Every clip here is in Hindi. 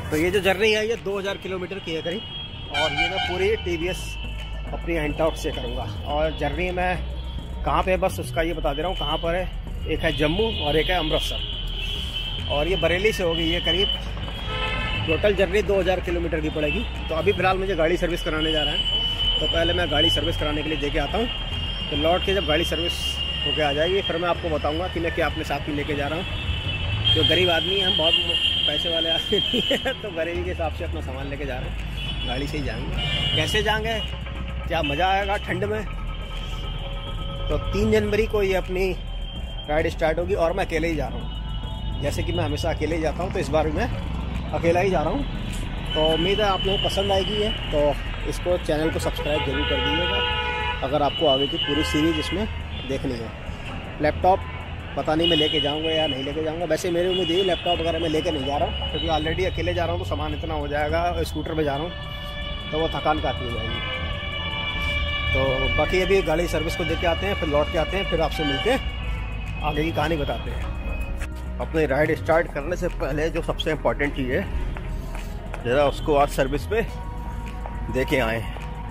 तो ये जो जर्नी है ये 2000 किलोमीटर की है करीब, और ये मैं पूरी TVS अपनी एंटॉर्क से करूँगा। और जर्नी मैं कहाँ पे है बस उसका ये बता दे रहा हूँ कहाँ पर है। एक है जम्मू और एक है अमृतसर, और ये बरेली से होगी। ये करीब टोटल जर्नी 2000 किलोमीटर की पड़ेगी। तो अभी फ़िलहाल मुझे गाड़ी सर्विस कराने जा रहा है, तो पहले मैं गाड़ी सर्विस कराने के लिए दे के आता हूँ। तो लौट के जब गाड़ी सर्विस होके आ जाएगी फिर मैं आपको बताऊँगा कि मैं क्या अपने साथ में लेके जा रहा हूँ। जो गरीब आदमी है, हम बहुत पैसे वाले आदमी नहीं है, तो गरीबी के हिसाब से अपना सामान लेके जा रहे हैं। गाड़ी से ही जाएंगे। कैसे जाएंगे, क्या मज़ा आएगा ठंड में। तो 3 जनवरी को ये अपनी राइड स्टार्ट होगी, और मैं अकेले ही जा रहा हूँ। जैसे कि मैं हमेशा अकेले ही जाता हूँ, तो इस बार मैं अकेला ही जा रहा हूँ। तो उम्मीद है आप लोगों को पसंद आएगी है, तो इसको चैनल को सब्सक्राइब जरूर कर दीजिएगा अगर आपको आगे की पूरी सीरीज़ इसमें देखनी है। लैपटॉप पता नहीं मैं लेके जाऊंगा या नहीं लेके जाऊंगा। वैसे मेरी उम्मीद ये लैपटॉप वगैरह मैं लेके नहीं जा रहा हूँ, क्योंकि ऑलरेडी अकेले जा रहा हूँ तो सामान इतना हो जाएगा। स्कूटर पे जा रहा हूँ तो वो थकान काफ़ी हो जाएगी। तो बाकी अभी गाड़ी सर्विस को दे के आते हैं, फिर लौट के आते हैं, फिर आपसे मिलके आगे की कहानी बताते हैं। अपनी राइड स्टार्ट करने से पहले जो सबसे इम्पोर्टेंट चीज़ है, ज़रा उसको आज सर्विस पे दे के आए।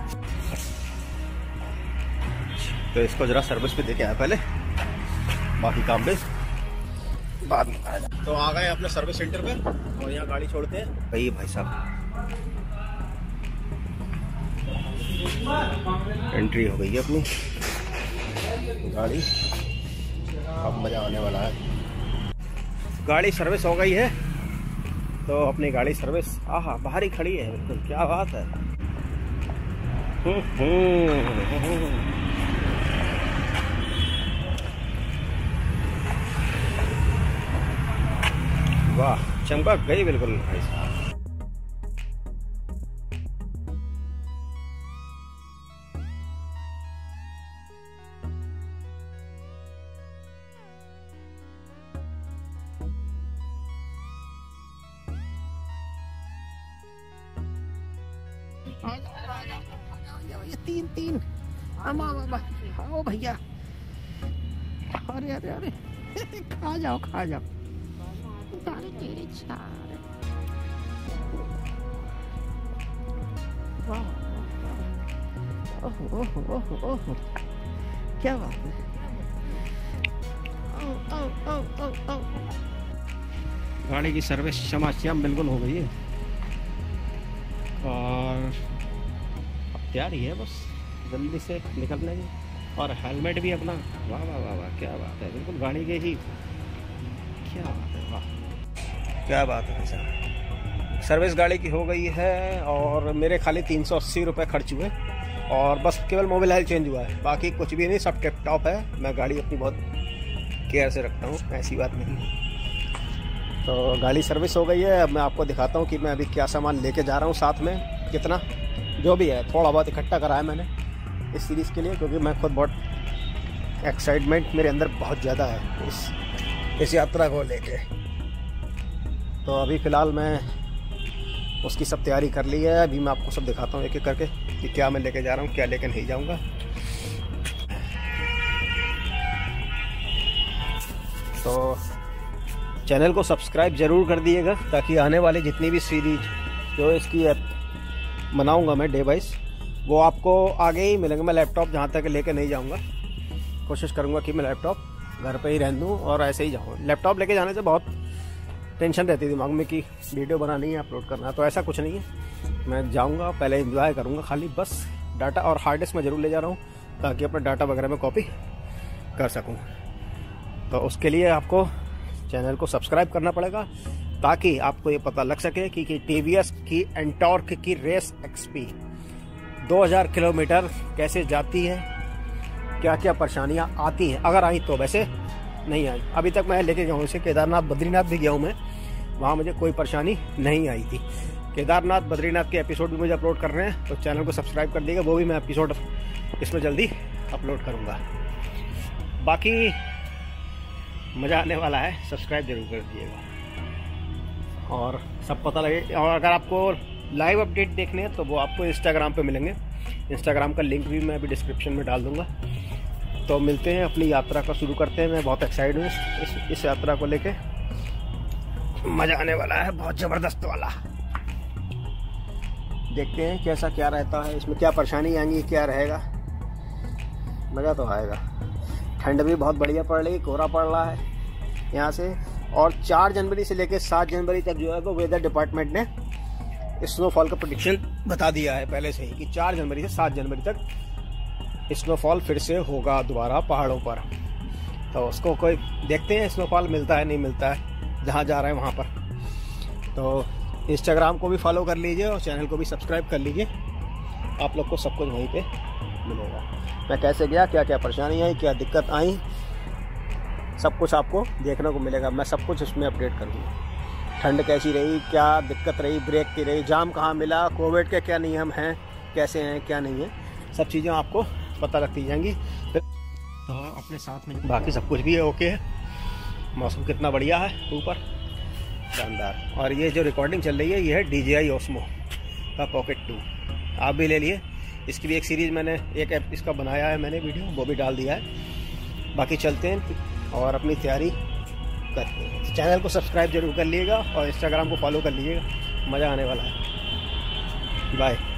तो इसको ज़रा सर्विस पे दे के आए पहले, बाकी काम भी बाद में। तो आ गए अपने सर्विस सेंटर पे, और यहाँ गाड़ी छोड़ते हैं। भाई साहब एंट्री हो गई है अपनी गाड़ी, अब मज़ा आने वाला है। गाड़ी सर्विस हो गई है, तो अपनी गाड़ी सर्विस बाहर ही खड़ी है बिल्कुल। क्या बात है। वाह, चमक गई बिल्कुल भाई साहब। तीन आओ भैया। अरे खा जाओ। ओह क्या बात है। गाड़ी की सर्विस शमाश्याम बिल्कुल हो गई है, और अब तैयार ही है बस जल्दी से निकल लेंगे। और हेलमेट भी अपना, वाह वाह वाह वाह, क्या बात है। बिल्कुल गाड़ी के ही, क्या बात है, वाह क्या बात है सर। सर्विस गाड़ी की हो गई है, और मेरे खाली 380 रुपये खर्च हुए, और बस केवल मोबाइल ऑयल चेंज हुआ है। बाकी कुछ भी नहीं, सब टिप टॉप है। मैं गाड़ी अपनी बहुत केयर से रखता हूँ, ऐसी बात नहीं है। तो गाड़ी सर्विस हो गई है। अब मैं आपको दिखाता हूँ कि मैं अभी क्या सामान लेके जा रहा हूँ साथ में, कितना जो भी है। थोड़ा बहुत इकट्ठा करा है मैंने इस सीरीज़ के लिए, क्योंकि मैं खुद बहुत एक्साइटमेंट मेरे अंदर बहुत ज़्यादा है इस यात्रा को लेके। तो अभी फ़िलहाल मैं उसकी सब तैयारी कर ली है। अभी मैं आपको सब दिखाता हूँ एक एक करके कि क्या मैं लेके जा रहा हूँ, क्या लेके नहीं जाऊँगा। तो चैनल को सब्सक्राइब ज़रूर कर दिएगा, ताकि आने वाली जितनी भी सीरीज जो इसकी बनाऊँगा मैं डे वाइज, वो आपको आगे ही मिलेंगे। मैं लैपटॉप जहाँ तक लेके नहीं जाऊँगा, कोशिश करूँगा कि मैं लैपटॉप घर पे ही रहने दूँ और ऐसे ही जाऊँ। लैपटॉप लेके जाने से बहुत टेंशन रहती है दिमाग में कि वीडियो बनानी है, अपलोड करना है। तो ऐसा कुछ नहीं है, मैं जाऊँगा पहले एंजॉय करूँगा खाली, बस डाटा और हार्ड डिस्क मैं ज़रूर ले जा रहा हूँ, ताकि अपना डाटा वगैरह में कॉपी कर सकूँ। तो उसके लिए आपको चैनल को सब्सक्राइब करना पड़ेगा, ताकि आपको ये पता लग सके कि TVS की एंटॉर्क की रेस XP 2000 किलोमीटर कैसे जाती है, क्या क्या परेशानियां आती हैं, अगर आई तो। वैसे नहीं आई अभी तक। मैं लेके गया हूँ इसे केदारनाथ बद्रीनाथ भी गया हूँ मैं, वहाँ मुझे कोई परेशानी नहीं आई थी। केदारनाथ बद्रीनाथ के एपिसोड भी मुझे अपलोड करने हैं, तो चैनल को सब्सक्राइब कर दीजिएगा। वो भी मैं एपिसोड इसमें जल्दी अपलोड करूँगा। बाकी मज़ा आने वाला है, सब्सक्राइब जरूर कर दीजिएगा और सब पता लगे। और अगर आपको लाइव अपडेट देखने हैं तो वो आपको इंस्टाग्राम पे मिलेंगे। इंस्टाग्राम का लिंक भी मैं अभी डिस्क्रिप्शन में डाल दूंगा। तो मिलते हैं, अपनी यात्रा का शुरू करते हैं। मैं बहुत एक्साइटेड हूँ इस यात्रा को लेके, मज़ा आने वाला है बहुत ज़बरदस्त वाला। देखते हैं कैसा क्या रहता है, इसमें क्या परेशानी आएंगी, क्या रहेगा। मज़ा तो आएगा। ठंड भी बहुत बढ़िया पड़ रही, कोहरा पड़ रहा है यहाँ से। और 4 जनवरी से लेकर 7 जनवरी तक जो है वो वेदर डिपार्टमेंट ने स्नोफॉल का प्रेडिक्शन बता दिया है पहले से ही कि 4 जनवरी से 7 जनवरी तक स्नोफॉल फिर से होगा दोबारा पहाड़ों पर। तो उसको कोई देखते हैं स्नोफॉल मिलता है नहीं मिलता है जहाँ जा रहे हैं वहाँ पर। तो इंस्टाग्राम को भी फॉलो कर लीजिए और चैनल को भी सब्सक्राइब कर लीजिए, आप लोग को सब कुछ वहीं पे मिलेगा। मैं कैसे गया, क्या क्या परेशानी आई, क्या दिक्कत आई, सब कुछ आपको देखने को मिलेगा। मैं सब कुछ इसमें अपडेट कर दूँगा। ठंड कैसी रही, क्या दिक्कत रही, ब्रेक की रही, जाम कहाँ मिला, कोविड के क्या नियम हैं, कैसे हैं क्या नहीं है, सब चीज़ें आपको पता लगती जाएंगी। तो अपने साथ में बाकी सब कुछ भी है, ओके है। मौसम कितना बढ़िया है ऊपर, शानदार। और ये जो रिकॉर्डिंग चल रही है ये है DJI Osmo का Pocket 2। आप भी ले लिए, इसकी भी एक सीरीज़ मैंने एक ऐप इसका बनाया है मैंने वीडियो, वो भी डाल दिया है। बाकी चलते हैं और अपनी तैयारी करते हैं। चैनल को सब्सक्राइब जरूर कर लीजिएगा और इंस्टाग्राम को फॉलो कर लीजिएगा, मज़ा आने वाला है। बाय।